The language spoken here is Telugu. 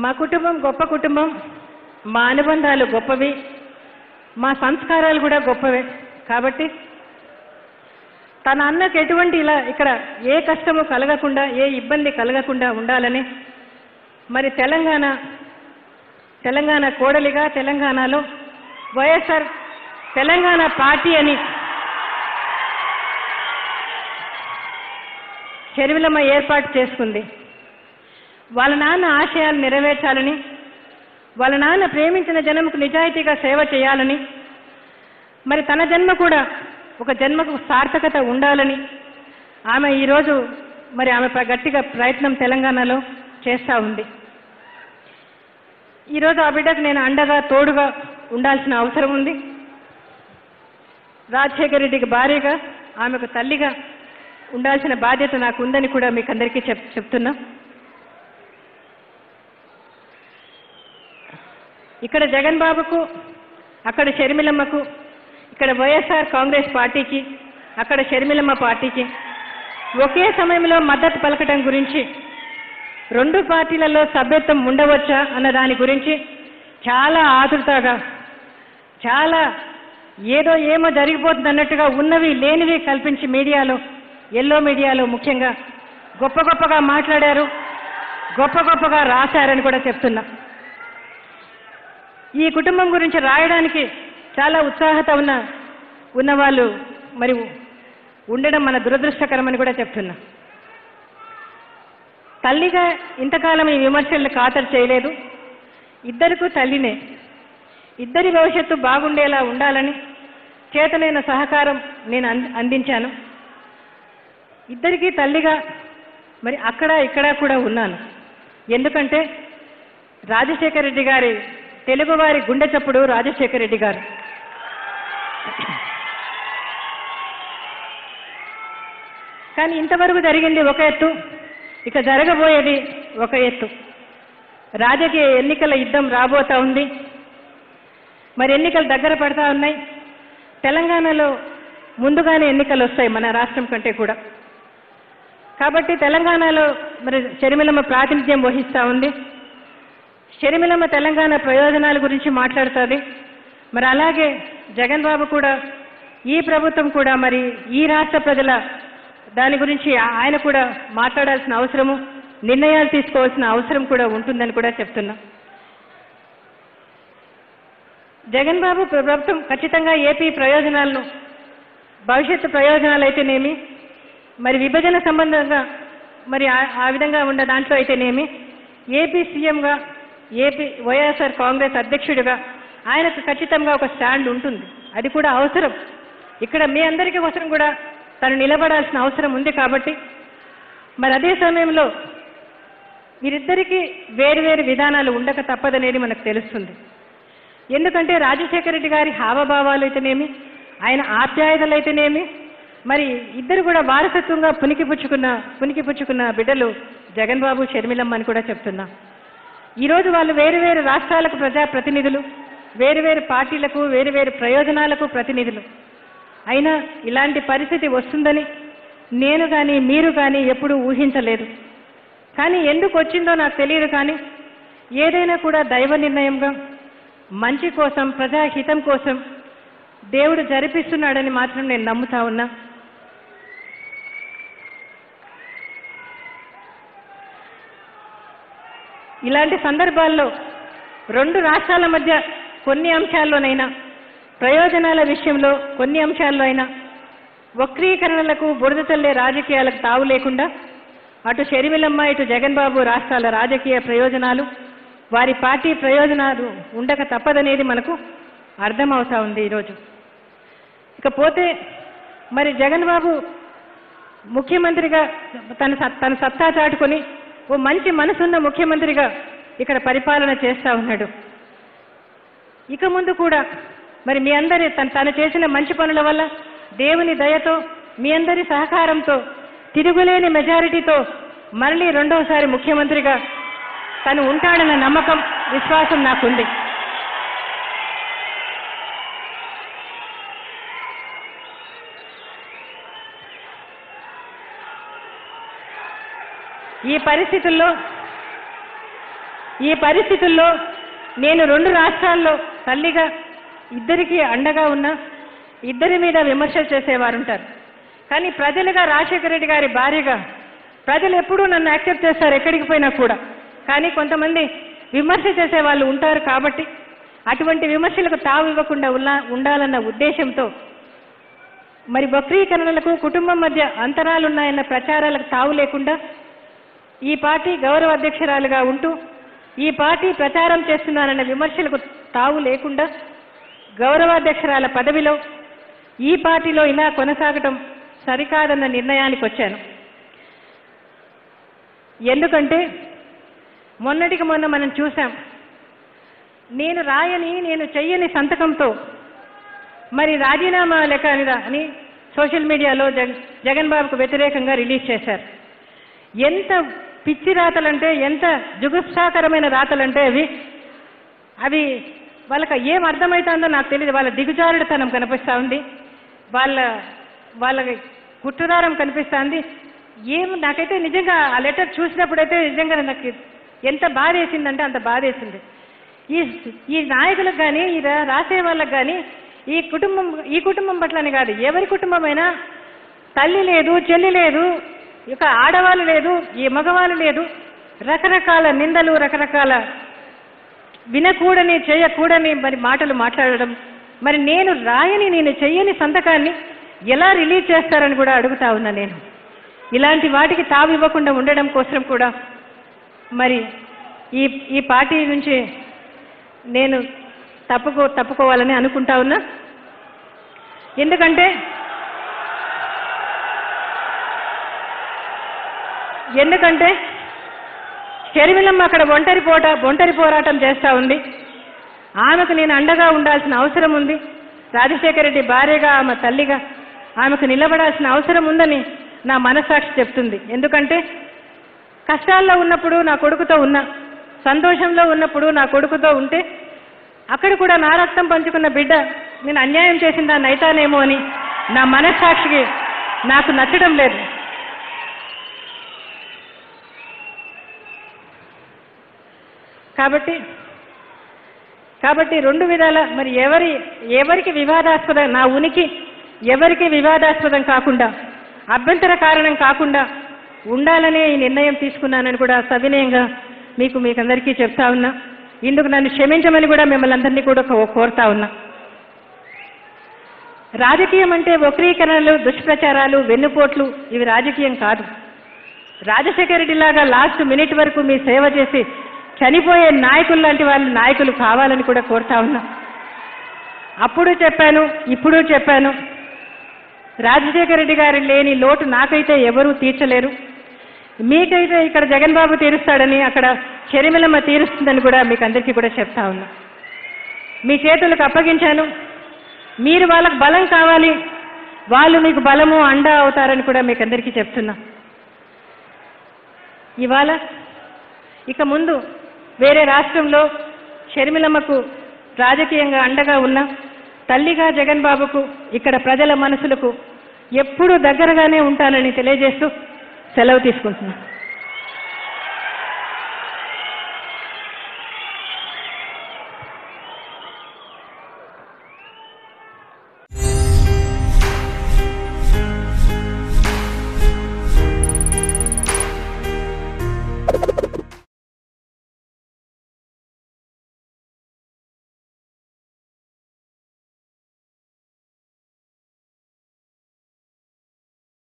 మా కుటుంబం గొప్ప కుటుంబం, మా అనుబంధాలు గొప్పవి, మా సంస్కారాలు కూడా గొప్పవే. కాబట్టి తన అన్నకు ఎటువంటి ఇలా ఇక్కడ ఏ కష్టము కలగకుండా, ఏ ఇబ్బంది కలగకుండా ఉండాలని మరి తెలంగాణ కోడలిగా తెలంగాణలో వైఎస్ఆర్ తెలంగాణ పార్టీ అని షర్మిలమ్మ ఏర్పాటు చేసుకుంది. వాళ్ళ నాన్న ఆశయాలు నెరవేర్చాలని, వాళ్ళ నాన్న ప్రేమించిన జన్మకు నిజాయితీగా సేవ చేయాలని, మరి తన జన్మ కూడా ఒక జన్మకు సార్థకత ఉండాలని ఆమె ఈరోజు మరి ఆమె గట్టిగా ప్రయత్నం తెలంగాణలో చేస్తూ ఉంది. ఈరోజు ఆ బిడ్డకు నేను అండగా తోడుగా ఉండాల్సిన అవసరం ఉంది. రాజశేఖర రెడ్డికి భార్యగా, ఆమెకు తల్లిగా ఉండాల్సిన బాధ్యత నాకు ఉందని కూడా మీకు అందరికీ చెప్తున్నా. ఇక్కడ జగన్ బాబుకు, అక్కడ షర్మిలమ్మకు, ఇక్కడ వైఎస్ఆర్ కాంగ్రెస్ పార్టీకి, అక్కడ షర్మిలమ్మ పార్టీకి ఒకే సమయంలో మద్దతు పలకటం గురించి, రెండు పార్టీలలో సభ్యత్వం ఉండవచ్చా అన్న దాని గురించి చాలా ఆతృతగా, చాలా ఏమో జరిగిపోతుంది అన్నట్టుగా ఉన్నవి లేనివి కల్పించి మీడియాలో, ఎల్లో మీడియాలో ముఖ్యంగా గొప్పగా మాట్లాడారు, గొప్పగా రాశారని కూడా చెప్తున్నా. ఈ కుటుంబం గురించి రాయడానికి చాలా ఉత్సాహత ఉన్నవాళ్ళు మరి ఉండడం మన దురదృష్టకరమని కూడా చెప్తున్నా. తల్లిగా ఇంతకాలం ఈ విమర్శలను ఖాతరు చేయలేదు. ఇద్దరికూ తల్లినే. ఇద్దరి భవిష్యత్తు బాగుండేలా ఉండాలని చేతనైన సహకారం నేను అందించాను. ఇద్దరికీ తల్లిగా మరి అక్కడ ఇక్కడ కూడా ఉన్నాను. ఎందుకంటే రాజశేఖర రెడ్డి గారి, తెలుగువారి గుండె చప్పుడు రాజశేఖర రెడ్డి గారు. కానీ ఇంతవరకు జరిగింది ఒక ఎత్తు, ఇక జరగబోయేది ఒక ఎత్తు. రాజకీయ ఎన్నికల యుద్ధం రాబోతా ఉంది. మరి ఎన్నికలు దగ్గర పడతా ఉన్నాయి. తెలంగాణలో ముందుగానే ఎన్నికలు వస్తాయి మన రాష్ట్రం కంటే కూడా. కాబట్టి తెలంగాణలో మరి షర్మిలమ్మ ప్రాతినిధ్యం వహిస్తూ ఉంది. షర్మిలమ్మ తెలంగాణ ప్రయోజనాల గురించి మాట్లాడుతుంది. మరి అలాగే జగన్ బాబు కూడా, ఈ ప్రభుత్వం కూడా మరి ఈ రాష్ట్ర ప్రజల దాని గురించి ఆయన కూడా మాట్లాడాల్సిన అవసరము, నిర్ణయాలు తీసుకోవాల్సిన అవసరం కూడా ఉంటుందని కూడా చెప్తున్నా. జగన్ బాబు ప్రభుత్వం ఖచ్చితంగా ఏపీ ప్రయోజనాలను, భవిష్యత్తు ప్రయోజనాలు అయితేనేమి, మరి విభజన సంబంధంగా మరి ఆ విధంగా ఉన్న దాంట్లో అయితేనేమి, ఏపీ సీఎంగా, ఏపీ వైఎస్ఆర్ కాంగ్రెస్ అధ్యక్షుడిగా ఆయనకు ఖచ్చితంగా ఒక స్టాండ్ ఉంటుంది. అది కూడా అవసరం. ఇక్కడ మీ అందరికీ కోసం కూడా తను నిలబడాల్సిన అవసరం ఉంది. కాబట్టి మరి అదే సమయంలో వీరిద్దరికీ వేరువేరు విధానాలు ఉండక తప్పదనేది మనకు తెలుస్తుంది. ఎందుకంటే రాజశేఖర రెడ్డి గారి హావభావాలు అయితేనేమి, ఆయన ఆప్యాయతలు అయితేనేమి, మరి ఇద్దరు కూడా వారసత్వంగా పుణికిపుచ్చుకున్న బిడ్డలు జగన్ బాబు, షర్మిలమ్మ అని కూడా చెప్తున్నా. ఈరోజు వాళ్ళు వేరువేరు రాష్ట్రాలకు ప్రజాప్రతినిధులు, వేరువేరు పార్టీలకు, వేరువేరు ప్రయోజనాలకు ప్రతినిధులు. అయినా ఇలాంటి పరిస్థితి వస్తుందని నేను కానీ మీరు కానీ ఎప్పుడూ ఊహించలేదు. కానీ ఎందుకు వచ్చిందో నాకు తెలియదు. కానీ ఏదైనా కూడా దైవ నిర్ణయంగా, మంచి కోసం, ప్రజాహితం కోసం దేవుడు జరిపిస్తున్నాడని మాత్రం నేను నమ్ముతా ఉన్నా. ఇలాంటి సందర్భాల్లో రెండు రాష్ట్రాల మధ్య కొన్ని అంశాల్లోనైనా, ప్రయోజనాల విషయంలో కొన్ని అంశాల్లో అయినా వక్రీకరణలకు, బురద చల్లే రాజకీయాలకు తావు లేకుండా అటు షర్మిలమ్మ, ఇటు జగన్ బాబు రాష్ట్రాల రాజకీయ ప్రయోజనాలు, వారి పార్టీ ప్రయోజనాలు ఉండక తప్పదనేది మనకు అర్థమవుతా ఉంది ఈరోజు. ఇకపోతే మరి జగన్ బాబు ముఖ్యమంత్రిగా తన సత్తా చాటుకొని ఓ మంచి మనసున్న ముఖ్యమంత్రిగా ఇక్కడ పరిపాలన చేస్తూ ఉన్నాడు. ఇక ముందు కూడా మరి మీ అందరి తను చేసిన మంచి పనుల వల్ల, దేవుని దయతో, మీ అందరి సహకారంతో, తిరుగులేని మెజారిటీతో మళ్ళీ రెండవసారి ముఖ్యమంత్రిగా తను ఉంటాడన్న నమ్మకం, విశ్వాసం నాకుంది. ఈ పరిస్థితుల్లో ఈ పరిస్థితుల్లో నేను 2 రాష్ట్రాల్లో తల్లిగా ఇద్దరికి అండగా ఉన్నా, ఇద్దరి మీద విమర్శలు చేసేవారుంటారు. కానీ ప్రజలుగా రాజశేఖర రెడ్డి గారి భార్యగా ప్రజలు ఎప్పుడూ నన్ను యాక్సెప్ట్ చేస్తారు ఎక్కడికి పోయినా కూడా. కానీ కొంతమంది విమర్శ చేసే వాళ్ళు ఉంటారు కాబట్టి అటువంటి విమర్శలకు తావు ఇవ్వకుండా ఉండాలన్న ఉద్దేశంతో మరి వక్రీకరణలకు కుటుంబం మధ్య అంతరాలున్నాయన్న ప్రచారాలకు తావు లేకుండా ఈ పార్టీ గౌరవ అధ్యక్షురాలుగా ఉంటూ ఈ పార్టీ ప్రచారం చేస్తున్నారన్న విమర్శలకు తావు లేకుండా గౌరవాధ్యక్షురాల పదవిలో ఈ పార్టీలో ఇలా కొనసాగటం సరికాదన్న నిర్ణయానికి వచ్చాను. ఎందుకంటే మొన్నటికి మొన్న మనం చూసాం, నేను రాయని నేను చెయ్యని సంతకంతో మరి రాజీనామా లెక్క అని సోషల్ మీడియాలో జగన్ బాబుకు వ్యతిరేకంగా రిలీజ్ చేశారు. ఎంత పిచ్చి రాతలంటే, ఎంత జుగుప్సాకరమైన రాతలంటే అవి వాళ్ళకి ఏం అర్థమవుతుందో నాకు తెలియదు. వాళ్ళ దిగుజారుడుతనం కనిపిస్తూ ఉంది, వాళ్ళ కుట్రదారం కనిపిస్తుంది. నాకైతే నిజంగా ఆ లెటర్ చూసినప్పుడైతే నిజంగా నాకు ఎంత బాధ వేసిందంటే అంత బాధ వేసింది. ఈ నాయకులకు కానీ ఈ రాసే వాళ్ళకి కానీ ఈ కుటుంబం పట్లని కాదు, ఎవరి కుటుంబమైనా తల్లి లేదు, చెల్లి లేదు, ఇక ఆడవాళ్ళు లేదు, ఈ మగవాళ్ళు లేదు, రకరకాల నిందలు, రకరకాల వినకూడని చేయకూడని మరి మాటలు మాట్లాడడం. మరి నేను రాయని నేను చెయ్యని సంతకాన్ని ఎలా రిలీజ్ చేస్తారని కూడా అడుగుతా ఉన్నా. నేను ఇలాంటి వాటికి తావు ఇవ్వకుండా ఉండడం కోసం కూడా మరి ఈ పార్టీ నుంచి నేను తప్పుకోవాలని అనుకుంటా ఉన్నా. ఎందుకంటే షర్మిలమ్మ అక్కడ ఒంటరి పోరాటం చేస్తూ ఉంది. ఆమెకు నేను అండగా ఉండాల్సిన అవసరం ఉంది. రాజశేఖర రెడ్డి భార్యగా, ఆమె తల్లిగా ఆమెకు నిలబడాల్సిన అవసరం ఉందని నా మనస్సాక్షి చెప్తుంది. ఎందుకంటే కష్టాల్లో ఉన్నప్పుడు నా కొడుకుతో ఉన్నా, సంతోషంలో ఉన్నప్పుడు నా కొడుకుతో ఉంటే అక్కడ కూడా నా రక్తం పంచుకున్న బిడ్డ నేను అన్యాయం చేసిన దాన్ని అయితానేమో అని నా మనస్సాక్షికి నాకు నచ్చడం లేదు. కాబట్టి 2 విధాల మరి ఎవరికి వివాదాస్పదం, నా ఉనికి ఎవరికి వివాదాస్పదం కాకుండా, అభ్యంతర కారణం కాకుండా ఉండాలనే ఈ నిర్ణయం తీసుకున్నానని కూడా సవినయంగా మీకందరికీ చెప్తా ఉన్నా. ఇందుకు నన్ను క్షమించమని కూడా మిమ్మల్ని అందరినీ కూడా కోరుతా ఉన్నా. రాజకీయం అంటే వక్రీకరణలు, దుష్ప్రచారాలు, వెన్నుపోట్లు ఇవి రాజకీయం కాదు. రాజశేఖర రెడ్డి లాగా లాస్ట్ మినిట్ వరకు మీ సేవ చేసి చనిపోయే నాయకులు లాంటి వాళ్ళు నాయకులు కావాలని కూడా కోరుతా ఉన్నా. అప్పుడు చెప్పాను, ఇప్పుడు చెప్పాను, రాజశేఖర రెడ్డి గారు లేని లోటు నాకైతే ఎవరూ తీర్చలేరు. మీకైతే ఇక్కడ జగన్ బాబు తీరుస్తాడని, అక్కడ షర్మిలమ్మ తీరుస్తుందని కూడా మీకు అందరికీ కూడా చెప్తా ఉన్నా. మీ చేతులకు అప్పగించాను. మీరు వాళ్ళకు బలం కావాలి, వాళ్ళు మీకు బలము అండ అవుతారని కూడా మీకు అందరికీ చెప్తున్నా. ఇవాళ ఇక ముందు వేరే రాష్ట్రంలో షర్మిలమ్మకు రాజకీయంగా అండగా ఉన్న తల్లిగా జగన్ బాబుకు ఇక్కడ ప్రజల మనసులకు ఎప్పుడూ దగ్గరగానే ఉంటానని తెలియజేస్తూ సెలవు తీసుకుంటున్నాను.